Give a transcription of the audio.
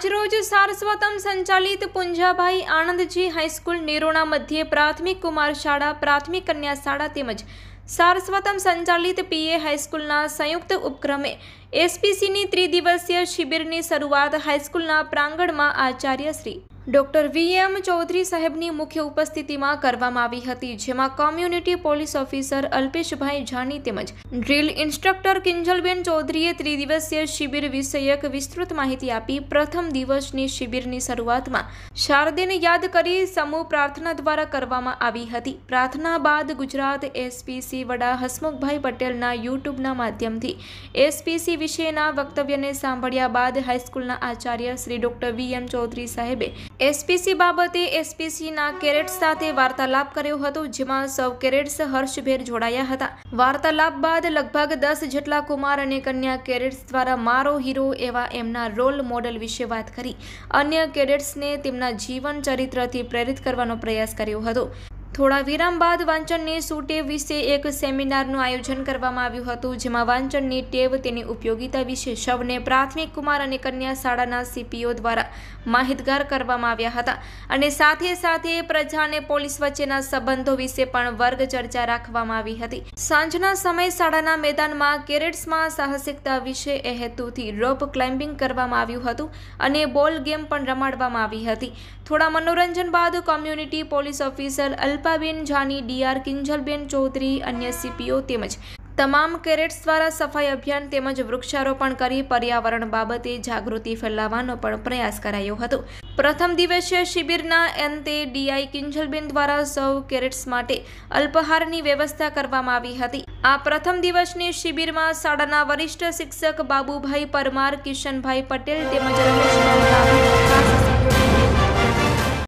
આજરોજ સારસ્વતમ સંચાલિત પુંજાભાઈ આનંદજી હાઈસ્કૂલ નિરોણા મધ્યે પ્રાથમિક કુમાર શાળા, પ્રાથમિક કન્યા શાળા તેમજ સારસ્વતમ સંચાલિત પીએ હાઈસ્કૂલના સંયુક્ત ઉપક્રમે એસપીસીની ત્રિદિવસીય શિબિરની શરૂઆત હાઈસ્કૂલના પ્રાંગણમાં આચાર્ય શ્રી ડોક્ટર વીએમ ચૌધરી સાહેબની મુખ્ય ઉપસ્થિતિમાં કરવામાં આવી હતી, જેમાં community police officer Alpeshbhai Jani તેમજ ડ્રીલ ઇન્સ્ટ્રક્ટર કિંજલબેન ચૌધરીએ ત્રિદિવસીય શિબિર વિષયક વિસ્તૃત માહિતી આપી. પ્રથમ દિવસની શિબિરની શરૂઆતમાં શારદેને યાદ કરી સમૂહ પ્રાર્થના દ્વારા કરવામાં આવી હતી. પ્રાર્થના બાદ ગુજરાત એસપીસી વડા હસમુખભાઈ પટેલના યુટ્યુબના માધ્યમથી એસપીસી વિશેના વક્તવ્યને સાંભળ્યા બાદ હાઈસ્કૂલના આચાર્ય શ્રી ડોક્ટર વીએમ ચૌધરી સાહેબે એસપીસી બાબતે એસપીસીના કેડેટ્સ સાથે વાર્તાલાપ કર્યો હતો, જેમાં સૌ કેડેટ્સ હર્ષભેર જોડાયા હતા. વાર્તાલાપ બાદ લગભગ 10 જેટલા કુમાર અને કન્યા કેડેટ્સ દ્વારા મારો હીરો એવા એમના રોલ મોડલ વિશે વાત કરી અન્ય કેડેટ્સને તેમના જીવન ચરિત્રથી પ્રેરિત કરવાનો પ્રયાસ કર્યો હતો. થોડા વિરામ બાદ વાંચનની સુટેવ વિશે એક સેમિનારનું આયોજન કરવામાં આવ્યું હતું, જેમાં વાંચનની ટેવ, તેની ઉપયોગિતા વિશે સૌને પ્રાથમિક કુમાર અને કન્યા શાળાના સીપીઓ દ્વારા માહિતગાર કરવામાં આવ્યા હતા અને સાથે સાથે પ્રજા અને પોલીસ વચ્ચેના સંબંધો વિશે પણ વર્ગ ચર્ચા રાખવામાં આવી હતી. સાંજના સમયે શાળાના મેદાનમાં કેડેટ્સમાં સાહસિકતા વિશે એ હેતુથી રોપ ક્લાઇમ્બિંગ કરવામાં આવ્યું હતું અને બોલ ગેમ પણ રમાડવામાં આવી હતી. થોડા મનોરંજન બાદ community police officer Alpaben Jani, DR Kinjalben Chaudhary, અન્ય સીપીઓ તેમજ તમામ કેડેટ્સ દ્વારા સફાઈ અભિયાન તેમજ વૃક્ષારોપણ કરી પર્યાવરણ બાબતે જાગૃતિ ફેલાવવાનો પણ પ્રયાસ કરાયો હતો. પ્રથમ દિવસીય શિબિરના અંતે ડીઆઈ કિંજલબેન દ્વારા સૌ કેડેટ્સ માટે અલ્પાહારની વ્યવસ્થા કરવામાં આવી હતી. આ પ્રથમ દિવસની શિબિરમાં શાળાના વરિષ્ઠ શિક્ષક બાબુભાઈ પરમાર, કિશનભાઈ પટેલ તેમજ રમેશભાઈ